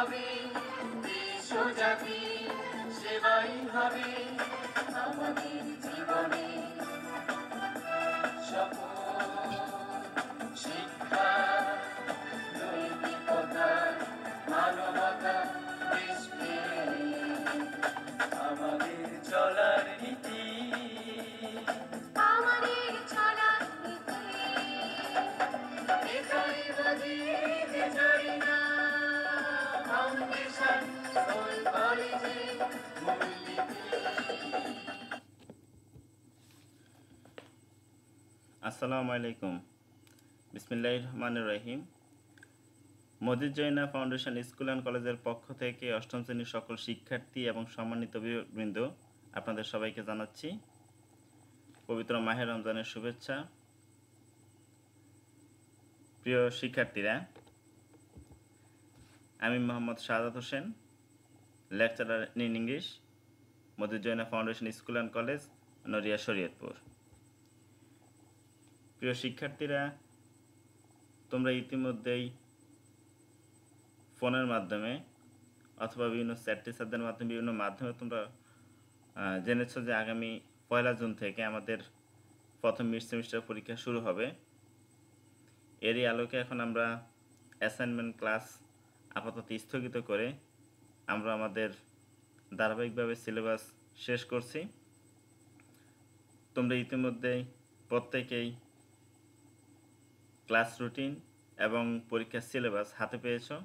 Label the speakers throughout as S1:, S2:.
S1: হবে দেশ ও জাতি, সেবাই হবে আমাদের জীবনে শপথ। শিক্ষা, নৈতিকতা, মানবতা, দেশপ্রেম আমাদের চলার নীতি, আমাদের চলার নীতি। এটাই বুঝি যে জানি না, ফাউন্ডেশন স্কুল কলেজে মূলনীতি।
S2: আসসালামু আলাইকুম। বিসমিল্লাহির রহমানির রহিম। Majid Zaina foundation school and কলেজের পক্ষ থেকে অষ্টম শ্রেণীর সকল শিক্ষার্থী এবং সম্মানিত বৃন্দ আপনাদের সবাইকে জানাচ্ছি পবিত্র মাহে রমজানের শুভেচ্ছা। প্রিয় শিক্ষার্থীরা, আমি Mohammad Shahadat Hossain, lecturer in English, Majid Zaina foundation school and college, Naria Shariatpur. প্রিয় শিক্ষার্থীরা, তোমরা ইতিমধ্যেই ফোনের মাধ্যমে অথবা বিভিন্ন চ্যাট টিচারদের মাধ্যমে বিভিন্ন মাধ্যমে তোমরা জেনেছো যে আগামী 1 জুন থেকে আমাদের প্রথম মিড সেমিস্টার পরীক্ষা শুরু হবে। এরই আলোকে এখন আমরা অ্যাসাইনমেন্ট ক্লাস আপাতত স্থগিত করে আমরা আমাদের ধারাবাহিকভাবে সিলেবাস শেষ করছি। তোমরা ইতিমধ্যেই প্রত্যেকেই ক্লাস রুটিন এবং পরীক্ষার সিলেবাস হাতে পেয়েছো।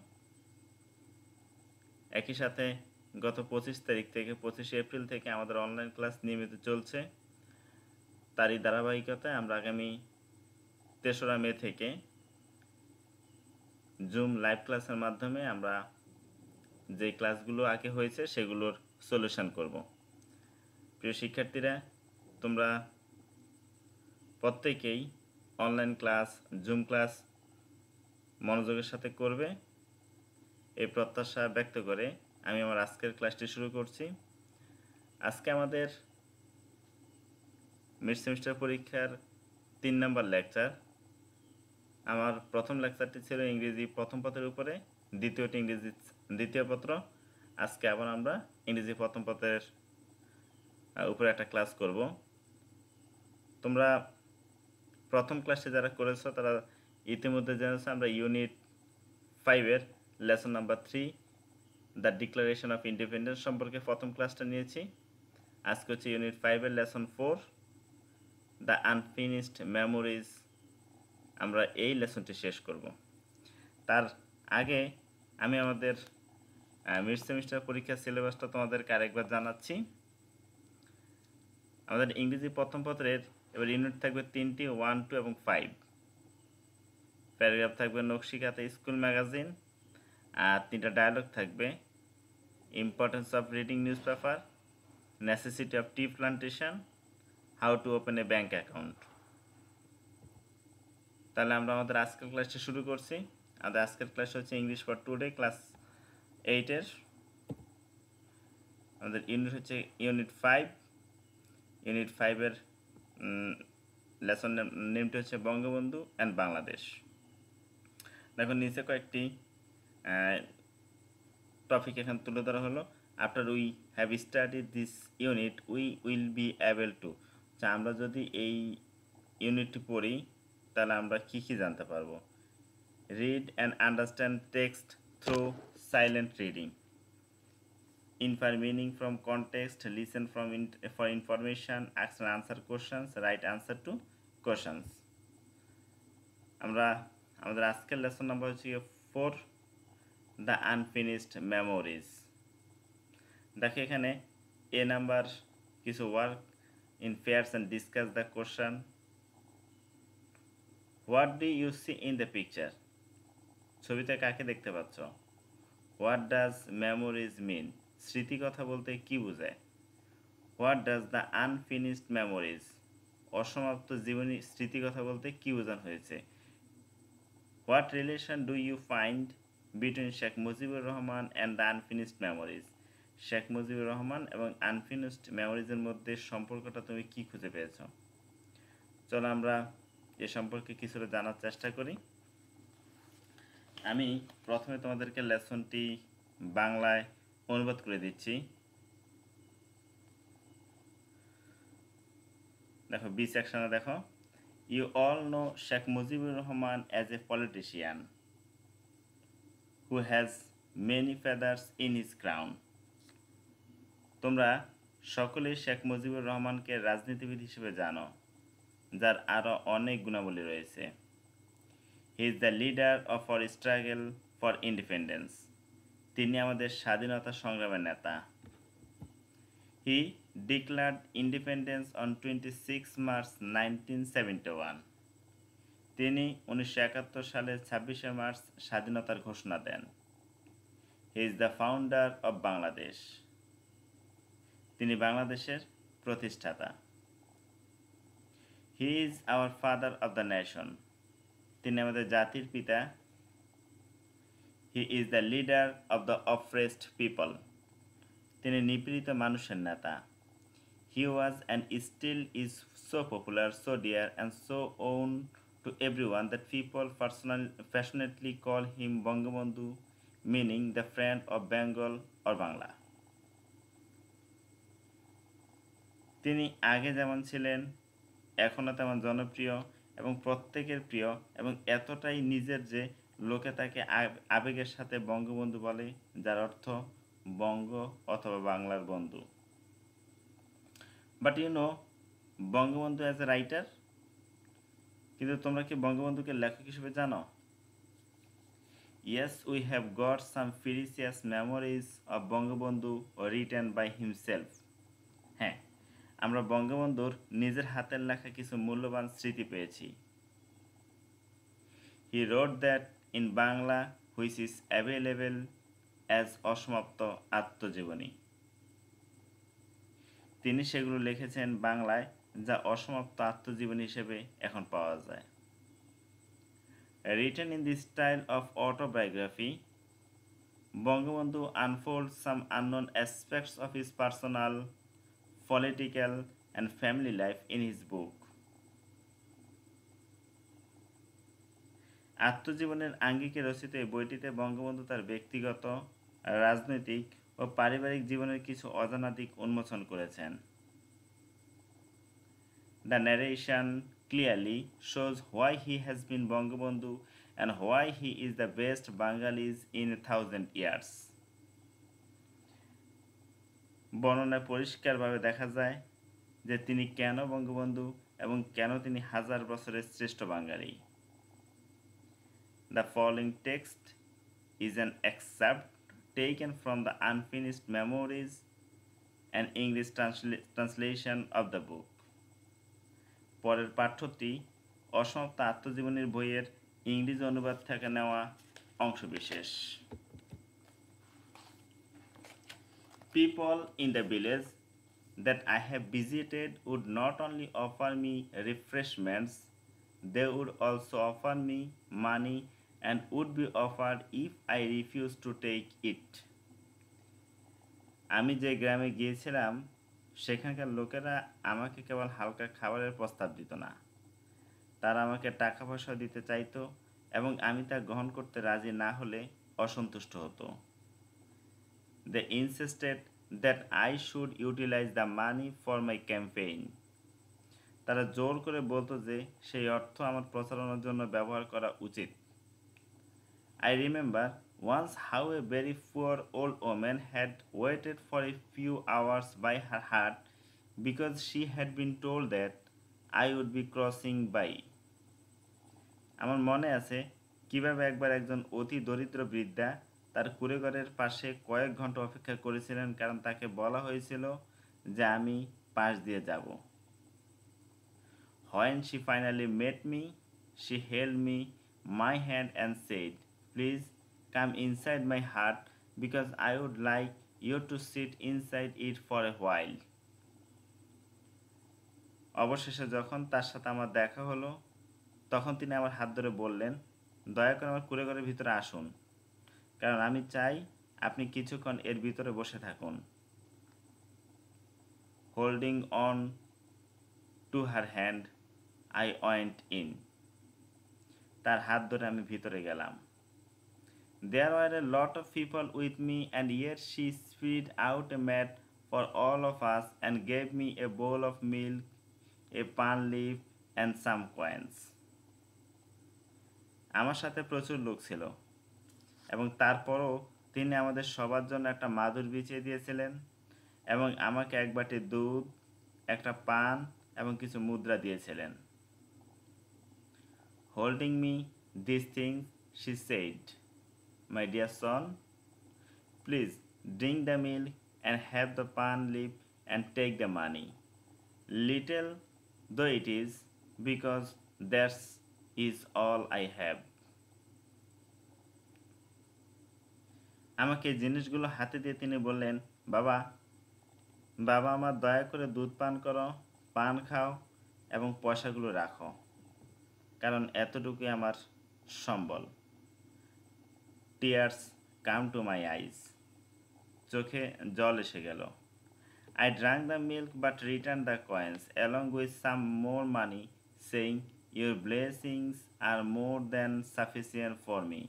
S2: একই সাথে গত 25 তারিখ থেকে 25 এপ্রিল থেকে আমাদের অনলাইন ক্লাস নিয়মিত চলছে। তারই ধারাবাহিকতায় আমরা আগামী 3রা মে থেকে জুম লাইভ ক্লাসের মাধ্যমে আমরা যে ক্লাসগুলো আগে হয়েছে সেগুলোর সলিউশন করব। প্রিয় শিক্ষার্থীরা, তোমরা প্রত্যেকেই অনলাইন ক্লাস, জুম ক্লাস মনোযোগের সাথে করবে এই প্রত্যাশা ব্যক্ত করে আমি আমার আজকের ক্লাসটি শুরু করছি। আজকে আমাদের মিড সেমিস্টার পরীক্ষার 3 নম্বর লেকচার। আমার প্রথম লেকচারটি ছিল ইংরেজি প্রথম পত্রের উপরে, দ্বিতীয়টি ইংরেজি দ্বিতীয় পত্র। আজকে আবার আমরা ইংরেজি প্রথম পত্রের উপরে একটা ক্লাস করব। তোমরা প্রথম ক্লাসে যারা করেছো তারা ইতিমধ্যে জেনেছো আমরা ইউনিট 5-এর lesson number 3 the declaration of independence সম্পর্কে প্রথম ক্লাসটা নিয়েছি। আজকে হচ্ছে ইউনিট 5-এর লেসন 4 দ্য আনফিনিশড মেমোরিজ। আমরা এই লেসনটি শেষ করব। তার আগে আমি আমাদের মিড সেমিস্টার পরীক্ষার সিলেবাসটা তোমাদেরকে আরেকবার জানাচ্ছি। আমাদের ইংরেজি প্রথম পত্রের এবার ইউনিট থাকবে 3টি, 1, 2 এবং 5। প্যারাগ্রাফ থাকবে নকশিকাতে স্কুল ম্যাগাজিন, আর 3টা ডায়ালগ থাকবে importance of reading newspaper, necessity of tree plantation, how to open a bank account. তাহলে আমরা আমাদের আজকের ক্লাসটা শুরু করছি। আমাদের আজকের ক্লাস হচ্ছে ইংলিশ ফর টুডে ক্লাস 8-এর। আমাদের ইউনিট হচ্ছে ইউনিট 5। ইউনিট 5-এর লেসন নেমটি হচ্ছে বঙ্গবন্ধু অ্যান্ড বাংলাদেশ। দেখুন নিচে কয়েকটি টপিক এখানে তুলে ধরা হলো। After we have studied this unit we will be able to. আমরা যদি এই ইউনিটটি পড়ি তাহলে আমরা কী কী জানতে পারবো। Read and understand text through silent reading, infer meaning from context, listen for information, ask and answer questions, write answer to questions. আমরা আমাদের আজকের লেসন নাম্বার হচ্ছে 4 দ্য আনফিনিশড মেমোরিজ। দেখো এখানে এ নাম্বার কিছু work in pairs and discuss the question. What do you see in the picture? ছবিতে কাকে দেখতে পাচ্ছ? What does memories mean? স্মৃতি কথা বলতে কি বোঝায়? What does the unfinished memories? অসমাপ্ত জীবনী স্মৃতি কথা বলতে কি বোঝানো হয়েছে? What relation do you find between Sheikh Mujibur Rahman and the unfinished memories? Sheikh Mujibur Rahman এবং আনফিনিশড মেমোরিজের মধ্যে সম্পর্কটা তুমি কি খুঁজে পেয়েছ? চলো আমরা এ সম্পর্কে কিছুটা জানার চেষ্টা করি। আমি প্রথমে তোমাদেরকে লেসনটি বাংলায় অনুবাদ করে দিচ্ছি। দেখো বি সেকশনে দেখো, you all know Sheikh Mujibur Rahman as a politician who has many feathers in his crown. তোমরা সকলেই শেখ মুজিবুর রহমানকে রাজনীতিবিদ হিসেবে জানো, যার আরও অনেক গুণাবলী রয়েছে। He is the leader of our struggle for independence. তিনি আমাদের স্বাধীনতা সংগ্রামের নেতা। He declared independence on 26 March 1971। তিনি 1971 সালের 26শে মার্চ স্বাধীনতার ঘোষণা দেন। He is the founder of Bangladesh. তিনি বাংলাদেশের প্রতিষ্ঠাতা। He is our father of the nation. তিনি আমাদের জাতির পিতা। He is the leader of the oppressed people. তিনি নিপীড়িত মানুষের নেতা। He was and still is so popular, so dear and so own to everyone that people passionately call him Bangabandhu, meaning the friend of Bengal or Bangla. তিনি আগে যেমন ছিলেন এখনও তেমন জনপ্রিয় এবং প্রত্যেকের প্রিয়, এবং এতটাই নিজের যে লোকে তাকে আবেগের সাথে বঙ্গবন্ধু বলে, যার অর্থ বঙ্গ অথবা বাংলার বন্ধু। But you know Bangabandhu as a writer. কিন্তু তোমরা কি বঙ্গবন্ধুকে লেখক হিসেবে জানো? Yes, we have got some precious memories of Bangabandhu written by himself. হ্যাঁ, আমরা বঙ্গবন্ধুর নিজের হাতের লেখা কিছু মূল্যবান স্মৃতি পেয়েছি। He wrote that in Bangla which is available as Asamapta Atmajiboni. তিনি সেগুলো লিখেছেন বাংলায়, যা অসমাপ্ত আত্মজীবনী হিসেবে এখন পাওয়া যায়। Written in the style of autobiography, Bangabandhu unfolds some unknown aspects of his personal, political and family life in his book. আত্মজীবনের আঙ্গিকে রচিত এই বইটিতে বঙ্গবন্ধু তার ব্যক্তিগত, রাজনৈতিক ও পারিবারিক জীবনের কিছু অজানা দিক উন্মোচন করেছেন। The narration clearly shows why he has been Bangabandhu and why he is the best Bengalis in 1,000 years. বর্ণনায় পরিষ্কারভাবে দেখা যায় যে তিনি কেন বঙ্গবন্ধু এবং কেন তিনি হাজার বছরের শ্রেষ্ঠ বাঙালি। The following text is an excerpt taken from the unfinished memories and English translation of the book. পরের পাঠ্যটি অসমাপ্ত আত্মজীবনীর বইয়ের ইংরেজি অনুবাদ থেকে নেওয়া অংশবিশেষ। People in the village that I have visited would not only offer me refreshments, they would also offer me money and would be offered if I refused to take it. আমি যে গ্রামে গিয়েছিলাম সেখানকার লোকেরা আমাকে কেবল হালকা খাবারের প্রস্তাব দিত না, তারা আমাকে টাকা পয়সা দিতে চাইতো এবং আমি তা গ্রহণ করতে রাজি না হলে অসন্তুষ্ট হতো। They insisted that I should utilize the money for my campaign. তারা জোর করে বলতো যে সেই অর্থ আমার প্রচারণার জন্য ব্যবহার করা উচিত। I remember once how a very poor old woman had waited for a few hours by her hut because she had been told that I would be crossing by. আমার মনে আছে কিভাবে একবার একজন অতি দরিদ্র বৃদ্ধা তার কুঁড়েঘরের পাশে কয়েক ঘন্টা অপেক্ষা করেছিলেন, কারণ তাকে বলা হয়েছিল যে আমি পাশ দিয়ে যাব। When she finally met me, she held me my hand and said, "Please come inside my hut because I would like you to sit inside it for a while." অবশেষে যখন তার সাথে আমার দেখা হলো, তখন তিনি আমার হাত ধরে বললেন, দয়া করে আমার কুঁড়েঘরের ভিতরে আসুন, কারণ আমি চাই আপনি কিছুক্ষণ এর ভিতরে বসে থাকুন। Holding on to her hand I went in. তার হাত ধরে আমি ভিতরে গেলাম। There were a lot of people with me, and yet she spread out a mat for all of us and gave me a bowl of milk, a palm leaf, and some coins. আমার সাথে প্রচুর লোক ছিল এবং তারপরও তিনি আমাদের সবার জন্য একটা মাদুর বিছিয়ে দিয়েছিলেন এবং আমাকে এক বাটি দুধ, একটা পান এবং কিছু মুদ্রা দিয়েছিলেন। Holding me these things, she said, "My dear son, please drink the milk and have the palm leaf and take the money, little though it is, because that is all I have." আমাকে এই জিনিসগুলো হাতে দিয়ে তিনি বললেন, বাবা বাবা আমার দয়া করে দুধ পান করো, পান খাও এবং পয়সাগুলো রাখো, কারণ এতটুকুই আমার সম্বল। টিয়ার্স কাম টু মাই আইজ, চোখে জল এসে গেল। I drank the milk but returned the coins along with some more money, saying, "Your blessings are more than sufficient for me.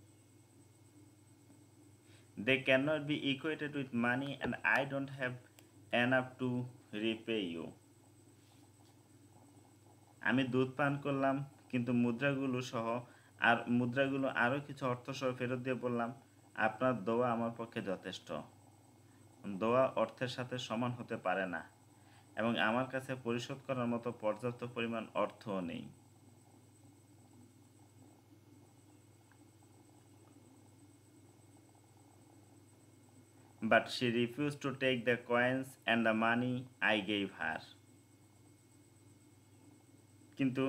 S2: They cannot be equated with money, and I don't have enough to repay you." আমি দুধ পান করলাম, কিন্তু মুদ্রাগুলো আরও কিছু অর্থ সহ ফেরত দিয়ে বললাম, আপনার দোয়া আমার পক্ষে যথেষ্ট। দোয়া অর্থের সাথে সমান হতে পারে না এবং আমার কাছে পরিশোধ করার মতো পর্যাপ্ত পরিমাণ অর্থও নেই। But she refused to take the coins and the money I gave her. কিন্তু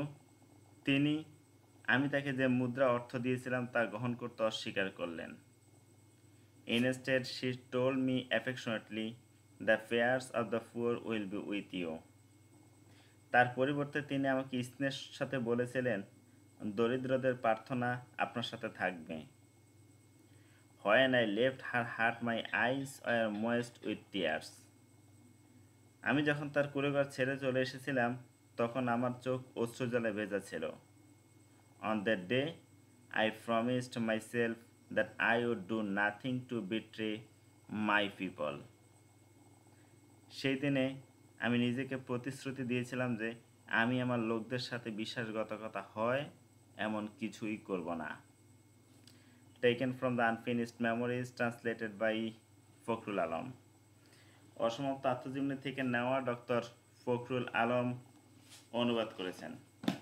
S2: আমি তাকে যে মুদ্রা অর্থ দিয়েছিলাম তা গ্রহণ করতে অস্বীকার করলেন। Instead, she told me affectionately, "The prayers of the poor will be with you." তার পরিবর্তে তিনি আমাকে স্নেহের সাথে বলেছিলেন, দরিদ্রদের প্রার্থনা আপনার সাথে থাকবে। When I left her heart, my eyes were moist with tears. আমি যখন তার কুঁড়েঘর ছেড়ে চলে এসেছিলাম, তখন আমার চোখ অশ্রুজলে ভেজা ছিল। On that day, I promised myself that I would do nothing to betray my people. সেই দিনে আমি নিজেকে প্রতিশ্রুতি দিয়েছিলাম যে আমি আমার লোকদের সাথে বিশ্বাসঘাতকতা হয় এমন কিছুই করব না। Taken from the Unfinished Memories, translated by Fakhrul Alam. অসমাপ্ত আত্মজীবনী থেকে নেওয়া, ডক্টর ফখরুল আলম অনুবাদ করেছেন।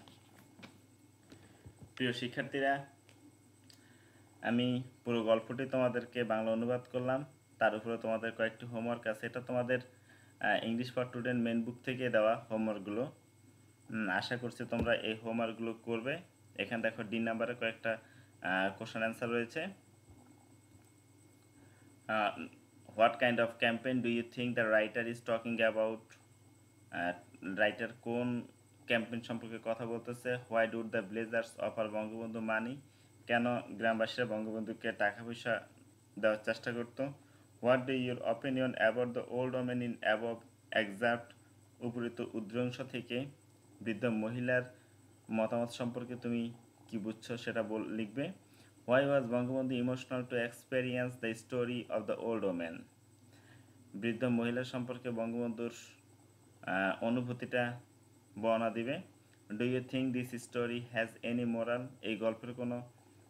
S2: প্রিয় শিক্ষার্থীরা, আমি পুরো গল্পটি তোমাদেরকে বাংলা অনুবাদ করলাম, তার উপরে তোমাদের কয়েকটি হোমওয়ার্ক আছে। এটা তোমাদের English for student main book থেকে দেওয়া হোমওয়ার্কগুলো। আশা করছি তোমরা এই হোমওয়ার্কগুলো করবে। এখানে দেখো ডি নাম্বারে কয়েকটা কোশ্চেন অ্যান্সার রয়েছে। What kind of campaign do you think the writer is talking about? Writer কোন ক্যাম্পেইন সম্পর্কে কথা বলতেছে? Why did the villagers offer Bangabandhu money? কেন গ্রামবাসীরা বঙ্গবন্ধুকে টাকা পয়সা দেওয়ার চেষ্টা করতো? What do your opinion about the old women in above extract? উপরিত উদ্রংশ থেকে বৃদ্ধ মহিলার মতামত সম্পর্কে তুমি কি বুঝছো সেটা লিখবে। Why was Bangabandhu emotional to experience the story of the old women? বৃদ্ধ মহিলা সম্পর্কে বঙ্গবন্ধুর অনুভূতিটা বর্ণনা দিবে। Do you think this story has any moral? এই গল্পের কোনো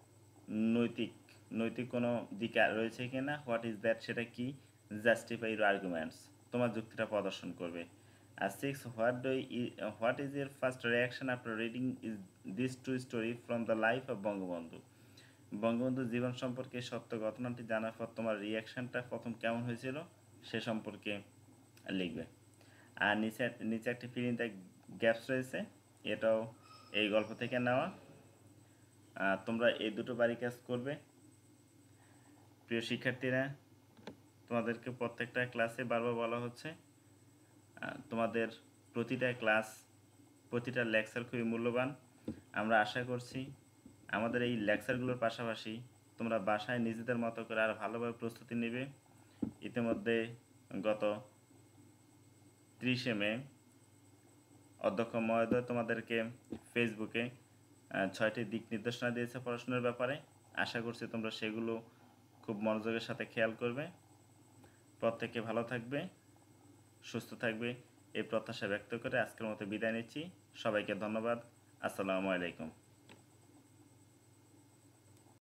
S2: নৈতিক কোনো দিক রয়েছে কি না? What is that? সেটা কি? জাস্টিফাই ইউর আর্গুমেন্টস, তোমার যুক্তিটা প্রদর্শন করবে। আর 6, what is your first reaction after reading this two story from the life of Bangabandhu? বঙ্গবন্ধুর জীবন সম্পর্কে সত্য ঘটনাটি জানার পর তোমার রিয়াকশানটা প্রথম কেমন হয়েছিল সে সম্পর্কে লিখবে। আর নিচে একটি ফিল ইন দ্য গ্যাপস রয়েছে, এটাও এই গল্প থেকে নেওয়া। তোমরা এই দুটো বাড়ি কাজ করবে। প্রিয় শিক্ষার্থীরা, তোমাদেরকে প্রত্যেকটা ক্লাসে বারবার বলা হচ্ছে তোমাদের প্রতিটা লেকচার খুবই মূল্যবান। আমরা আশা করছি আমাদের এই লেকচারগুলোর পাশাপাশি তোমরা বাসায় নিজেদের মতো করে আর ভালোভাবে প্রস্তুতি নেবে। ইতিমধ্যে গত 30 মে অধ্যক্ষ মহোদয় তোমাদেরকে ফেসবুকে 6টি দিক নির্দেশনা দিয়েছে পড়াশোনার ব্যাপারে। আশা করছি তোমরা সেগুলো খুব মনোযোগের সাথে খেয়াল করবে। প্রত্যেকে ভালো থাকবে, সুস্থ থাকবে এই প্রত্যাশা ব্যক্ত করে আজকের মতো বিদায় নিচ্ছি। সবাইকে ধন্যবাদ। আসসালামু আলাইকুম।